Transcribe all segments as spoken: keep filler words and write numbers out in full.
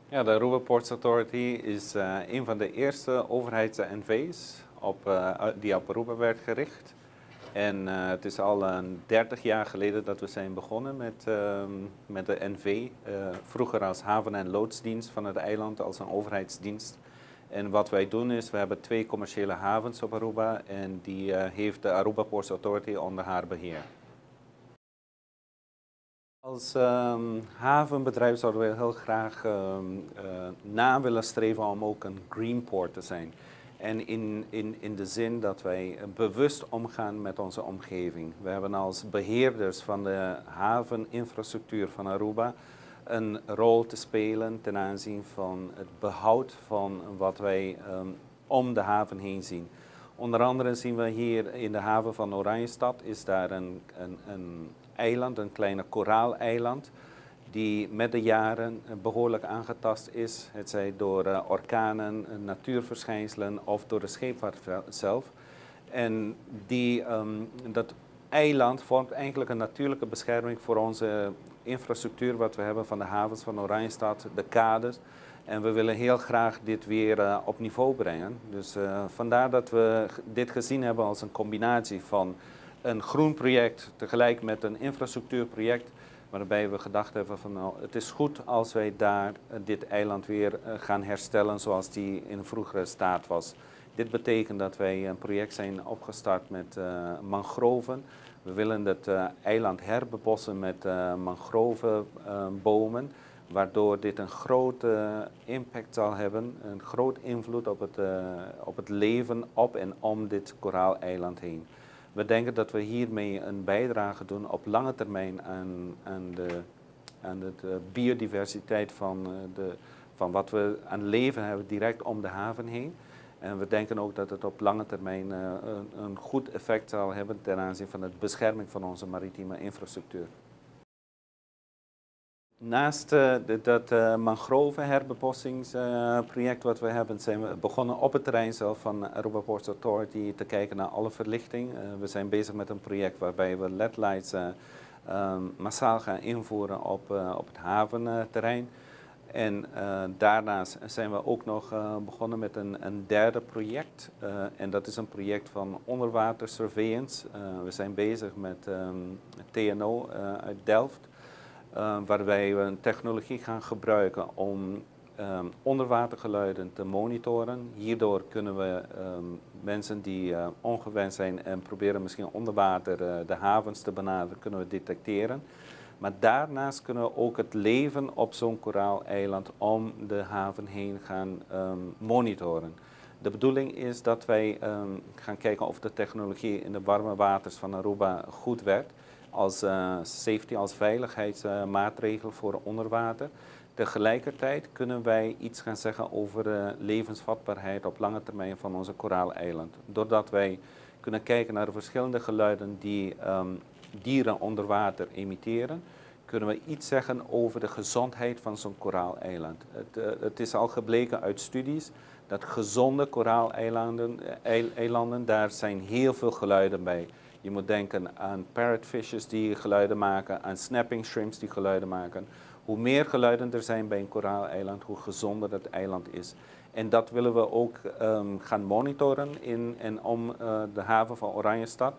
Ja, de Aruba Ports Authority is uh, een van de eerste overheids-N V's op, uh, die op Aruba werd gericht. En uh, het is al uh, dertig jaar geleden dat we zijn begonnen met, uh, met de N V. Uh, vroeger als haven- en loodsdienst van het eiland, als een overheidsdienst. En wat wij doen is, we hebben twee commerciële havens op Aruba en die uh, heeft de Aruba Ports Authority onder haar beheer. Als um, havenbedrijf zouden we heel graag um, uh, na willen streven om ook een green port te zijn. En in, in, in de zin dat wij bewust omgaan met onze omgeving. We hebben als beheerders van de haveninfrastructuur van Aruba een rol te spelen ten aanzien van het behoud van wat wij um, om de haven heen zien. Onder andere zien we hier in de haven van Oranjestad is daar een, een, een eiland, een kleine koraaleiland, die met de jaren behoorlijk aangetast is. Het zij door uh, orkanen, natuurverschijnselen of door de scheepvaart zelf. En die, um, dat eiland vormt eigenlijk een natuurlijke bescherming voor onze infrastructuur wat we hebben van de havens van Oranjestad, de kades. En we willen heel graag dit weer uh, op niveau brengen. Dus uh, vandaar dat we dit gezien hebben als een combinatie van een groen project tegelijk met een infrastructuurproject. Waarbij we gedacht hebben van nou, het is goed als wij daar uh, dit eiland weer uh, gaan herstellen zoals die in een vroegere staat was. Dit betekent dat wij een project zijn opgestart met uh, mangroven. We willen het uh, eiland herbebossen met uh, mangrovenbomen. Uh, waardoor dit een grote impact zal hebben, een groot invloed op het, uh, op het leven op en om dit koraaleiland heen. We denken dat we hiermee een bijdrage doen op lange termijn aan, aan, de, aan de biodiversiteit van, uh, de, van wat we aan leven hebben direct om de haven heen. En we denken ook dat het op lange termijn uh, een, een goed effect zal hebben ten aanzien van de bescherming van onze maritieme infrastructuur. Naast uh, dat uh, mangrovenherbebossingsproject uh, wat we hebben, zijn we begonnen op het terrein zelf van Aruba Ports Authority te kijken naar alle verlichting. Uh, we zijn bezig met een project waarbij we L E D-lights uh, um, massaal gaan invoeren op, uh, op het haventerrein. En uh, daarnaast zijn we ook nog uh, begonnen met een, een derde project. Uh, en dat is een project van onderwater surveillance. Uh, we zijn bezig met um, T N O uh, uit Delft. Uh, waarbij we een technologie gaan gebruiken om um, onderwatergeluiden te monitoren. Hierdoor kunnen we um, mensen die uh, ongewenst zijn en proberen misschien onder water uh, de havens te benaderen, kunnen we detecteren. Maar daarnaast kunnen we ook het leven op zo'n koraaleiland om de haven heen gaan um, monitoren. De bedoeling is dat wij um, gaan kijken of de technologie in de warme waters van Aruba goed werkt. Als uh, safety, als veiligheidsmaatregel uh, voor onderwater. Tegelijkertijd kunnen wij iets gaan zeggen over de levensvatbaarheid op lange termijn van onze koraaleiland. Doordat wij kunnen kijken naar de verschillende geluiden die um, dieren onder water emitteren, kunnen we iets zeggen over de gezondheid van zo'n koraaleiland. Het, uh, het is al gebleken uit studies dat gezonde koraaleilanden, eilanden, daar zijn heel veel geluiden bij. Je moet denken aan parrotfishes die geluiden maken, aan snapping shrimps die geluiden maken. Hoe meer geluiden er zijn bij een koraaleiland, hoe gezonder het eiland is. En dat willen we ook um, gaan monitoren in en om uh, de haven van Oranjestad.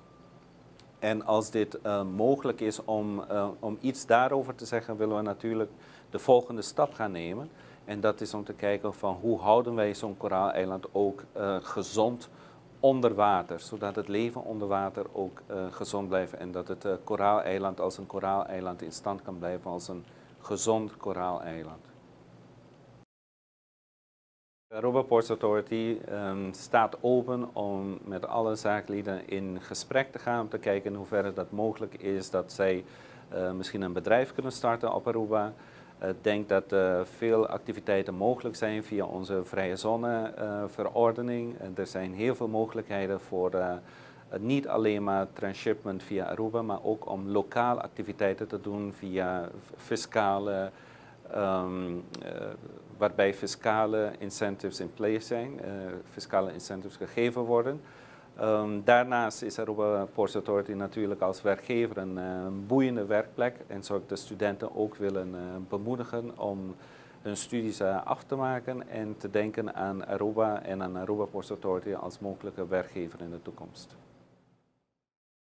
En als dit uh, mogelijk is om, uh, om iets daarover te zeggen, willen we natuurlijk de volgende stap gaan nemen. En dat is om te kijken van hoe houden wij zo'n koraaleiland ook uh, gezond onder water, zodat het leven onder water ook uh, gezond blijft en dat het uh, koraaleiland als een koraaleiland in stand kan blijven als een gezond koraaleiland. De Aruba Ports Authority um, staat open om met alle zaaklieden in gesprek te gaan om te kijken in hoeverre dat mogelijk is dat zij uh, misschien een bedrijf kunnen starten op Aruba. Ik uh, denk dat uh, veel activiteiten mogelijk zijn via onze vrije zone uh, verordening. En er zijn heel veel mogelijkheden voor uh, niet alleen maar transshipment via Aruba, maar ook om lokale activiteiten te doen via fiscale, um, uh, waarbij fiscale incentives in place zijn, uh, fiscale incentives gegeven worden. Um, daarnaast is Aruba Ports Authority natuurlijk als werkgever een uh, boeiende werkplek en zou ik de studenten ook willen uh, bemoedigen om hun studies uh, af te maken en te denken aan Aruba en aan Aruba Ports Authority als mogelijke werkgever in de toekomst.